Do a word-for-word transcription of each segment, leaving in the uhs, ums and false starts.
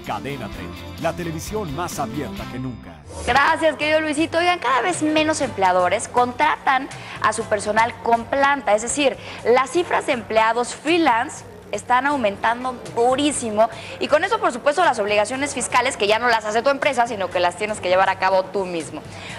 Cadena treinta, la televisión más abierta que nunca. Gracias, querido Luisito. Oigan, cada vez menos empleadores contratan a su personal con planta, es decir, las cifras de empleados freelance están aumentando durísimo y con eso, por supuesto, las obligaciones fiscales que ya no las hace tu empresa, sino que las tienes que llevar a cabo tú mismo.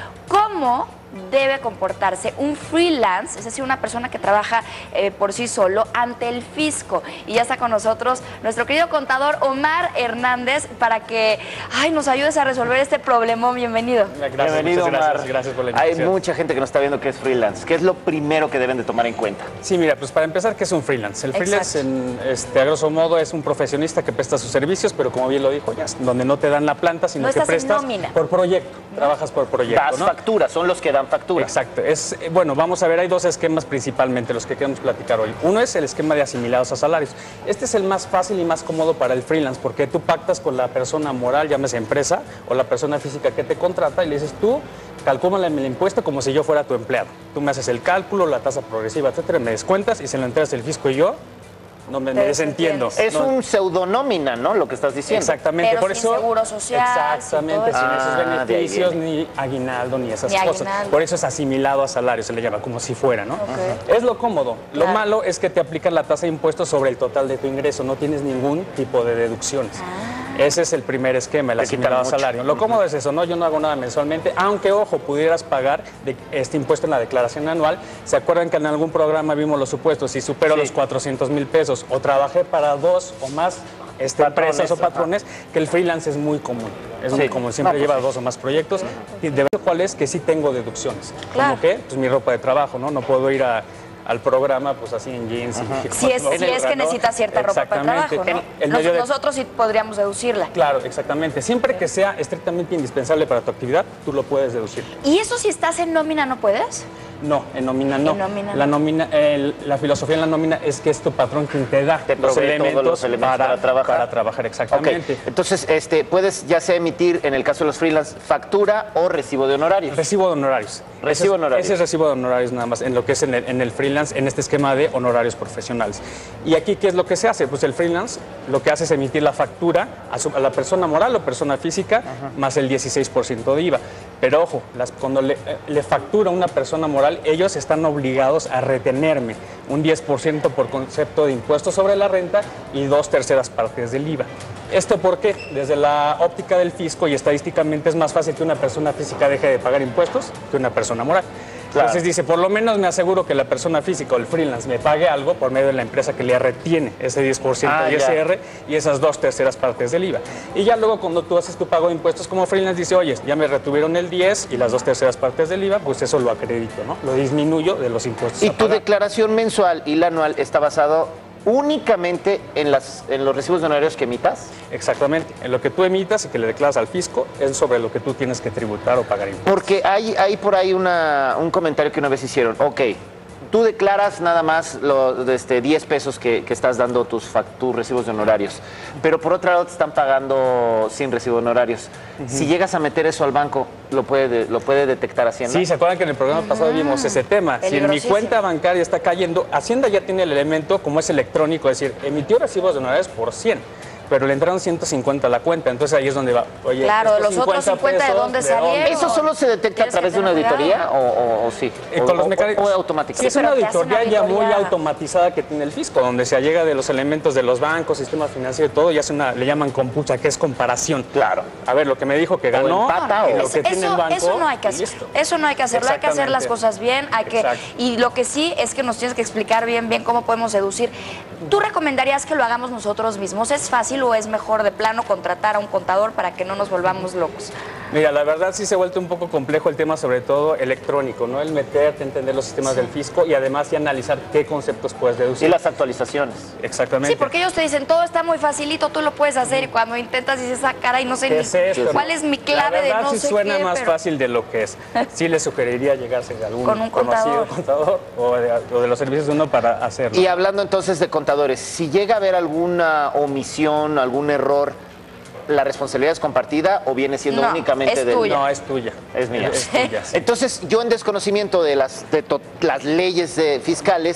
¿Cómo debe comportarse un freelance, es decir, una persona que trabaja eh, por sí solo ante el fisco? Y ya está con nosotros nuestro querido contador Omar Hernández para que ay, nos ayudes a resolver este problemón. Bienvenido. Gracias, Bienvenido, Omar. Gracias, gracias por la invitación. Hay mucha gente que nos está viendo que es freelance. ¿Qué es lo primero que deben de tomar en cuenta? Sí, mira, pues para empezar, ¿qué es un freelance? El freelance, en, este, a grosso modo, es un profesionista que presta sus servicios, pero como bien lo dijo ya, donde no te dan la planta, sino no que prestas nómina. por proyecto. ¿No? Trabajas por proyecto, Das ¿no? facturas, son los que dan factura. Exacto. Es, bueno, vamos a ver, hay dos esquemas principalmente, los que queremos platicar hoy. Uno es el esquema de asimilados a salarios. Este es el más fácil y más cómodo para el freelance, porque tú pactas con la persona moral, llámese empresa, o la persona física que te contrata y le dices tú, calcúlame el impuesto como si yo fuera tu empleado. Tú me haces el cálculo, la tasa progresiva, etcétera, me descuentas y se lo entregas el fisco y yo no me, me desentiendo. Es no. un pseudonómina, ¿no? Lo que estás diciendo. Exactamente. Pero por sin eso, seguro social, exactamente, sin sin todo esos eso. Ah, beneficios, ni aguinaldo, ni esas Ni cosas. aguinaldo. Por eso es asimilado a salario, se le llama como si fuera, ¿no? Okay. Es lo cómodo. Claro. Lo malo es que te aplican la tasa de impuestos sobre el total de tu ingreso, no tienes ningún tipo de deducciones. Ah. Ese es el primer esquema, el Te asimilado a quitan salario. mucho. Lo cómodo es eso, ¿no? Yo no hago nada mensualmente, aunque, ojo, pudieras pagar de este impuesto en la declaración anual. ¿Se acuerdan que en algún programa vimos los supuestos? Si supero Sí. los cuatrocientos mil pesos o trabajé para dos o más este, Patrones, empresas o ajá. patrones, que el freelance es muy común. Es Sí. muy común, siempre No, lleva pues, dos o más proyectos. Y de verdad, ¿cuál es? Que sí tengo deducciones. Claro. ¿Cómo qué? Pues mi ropa de trabajo, ¿no? No puedo ir a... al programa, pues así en jeans. Y, Si es, ¿no? si es que necesita cierta ropa para el trabajo, ¿no? El- el Nos- medio de- Nosotros sí podríamos deducirla. Claro, exactamente. Siempre que sea estrictamente indispensable para tu actividad, tú lo puedes deducir. ¿Y eso si estás en nómina no puedes? No, en nómina no. En nómina la no. nómina, el- la filosofía en la nómina es que es tu patrón quien te da Te los provee elementos, todos los elementos para trabajar. Para trabajar, exactamente. Ok, entonces este, puedes ya sea emitir, en el caso de los freelance, factura o recibo de honorarios. Recibo de honorarios. Recibo ese es, de honorarios. Ese es recibo de honorarios nada más, en lo que es en el, en el freelance, en este esquema de honorarios profesionales. Y aquí, ¿qué es lo que se hace? Pues el freelance lo que hace es emitir la factura a, su- a la persona moral o persona física, más el dieciséis por ciento de I V A. Pero ojo, las, cuando le, eh, le factura una persona moral, ellos están obligados a retenerme un diez por ciento por concepto de impuesto sobre la renta y dos terceras partes del I V A. ¿Esto por qué? Desde la óptica del fisco y estadísticamente es más fácil que una persona física deje de pagar impuestos que una persona moral. Claro. Entonces dice, por lo menos me aseguro que la persona física o el freelance me pague algo por medio de la empresa que le retiene ese diez por ciento Ah, de I S ya. R y esas dos terceras partes del I V A. Y ya luego cuando tú haces tu pago de impuestos como freelance, dice, oye, ya me retuvieron el diez y las dos terceras partes del I V A, pues eso lo acredito, ¿no? Lo disminuyo de los impuestos Y a tu pagar. declaración mensual y la anual está basado únicamente en, las, en los recibos de honorarios que emitas. Exactamente. En lo que tú emitas y que le declaras al fisco es sobre lo que tú tienes que tributar o pagar impuestos. Porque hay, hay por ahí una, un comentario que una vez hicieron. Ok, tú declaras nada más los este, diez pesos que, que estás dando tus, fac- tus recibos de honorarios, pero por otro lado te están pagando sin recibo de honorarios. Si llegas a meter eso al banco, ¿lo puede, de- lo puede detectar Hacienda? Sí, ¿se acuerdan que en el programa pasado vimos ese tema? Si en mi Peligrosísimo. cuenta bancaria está cayendo, Hacienda ya tiene el elemento, como es electrónico, es decir, emitió recibos de honorarios por cien, pero le entraron ciento cincuenta a la cuenta, entonces ahí es donde va. Oye, Claro, estos los otros cincuenta, ¿de pesos, dónde salieron? ¿Eso solo se detecta a Tienes través que de una tener auditoría cuidado. o, o- o sí? Eh, O, con los o- mecánicos. o automática. Sí, es Sí, una pero te hace una auditoría ya muy auditoría. automatizada que tiene el fisco, donde se allega de los elementos de los bancos, sistema financiero y todo, y hace una, le llaman compucha, que es comparación. Claro. A ver, lo que me dijo que ganó, empata, y o- lo que Eso, tiene el banco, eso no hay que y hacer. listo. Eso no hay que hacerlo, hay que hacer las Exactamente. cosas bien, hay que Exacto. y lo que sí es que nos tienes que explicar bien bien cómo podemos deducir. ¿Tú recomendarías que lo hagamos nosotros mismos? ¿Es fácil o es mejor de plano contratar a un contador para que no nos volvamos locos? Mira, la verdad sí se ha vuelto un poco complejo el tema, sobre todo electrónico, ¿no? El meterte, entender los sistemas del fisco y además y analizar qué conceptos puedes Y deducir. las actualizaciones. Exactamente. Sí, porque ellos te dicen, todo está muy facilito, tú lo puedes hacer, y cuando intentas dices, ah, caray, no sé ¿Qué ni es esto? cuál es mi clave La de verdad no sí sé suena qué, más pero- fácil de lo que es. Sí le sugeriría llegarse a algún Con un conocido contador. contador o de, o de los servicios de uno para hacerlo. Y hablando entonces de contadores, si llega a haber alguna omisión, algún error, ¿la responsabilidad es compartida o viene siendo No, únicamente es del... tuya. No, es tuya. Es mía. Es tuya, sí. Entonces, yo en desconocimiento de las, de to- las leyes eh, fiscales,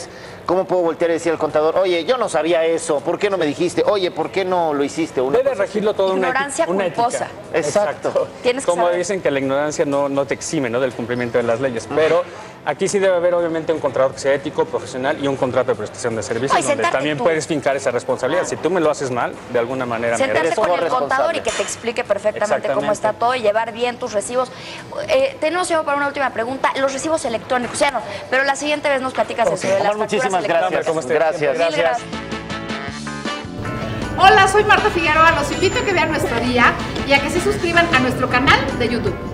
¿cómo puedo voltear y decir al contador, oye, yo no sabía eso, ¿por qué no me dijiste? Oye, ¿por qué no lo hiciste? Una Debe regirlo todo una, ignorancia una culposa. ética. Exacto. Tienes que Como saber. dicen que la ignorancia no, no te exime, ¿no?, del cumplimiento de las leyes, pero aquí sí debe haber obviamente un contrato que sea ético, profesional y un contrato de prestación de servicios Ay, donde sentarte también tú. puedes fincar esa responsabilidad. Si tú me lo haces mal, de alguna manera me Sentarte mereces. con el corresponsable. contador y que te explique perfectamente cómo Exactamente. está todo y llevar bien tus recibos. Eh, tenemos tiempo para una última pregunta. Los recibos electrónicos, ya no, pero la siguiente vez nos platicas eso de las Omar, facturas muchísimas electrónicas. gracias. ¿Cómo estás? Gracias. Mil gracias. Hola, soy Marta Figueroa. Los invito a que vean nuestro día y a que se suscriban a nuestro canal de YouTube.